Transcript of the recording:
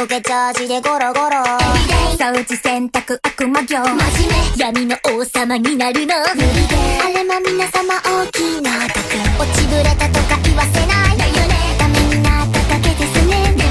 ボケチャージでゴロゴロ掃除洗濯悪魔業真面目闇の王様になるの無理であれも皆様大きな得落ちぶれたとか言わせないだよねダメになっただけですね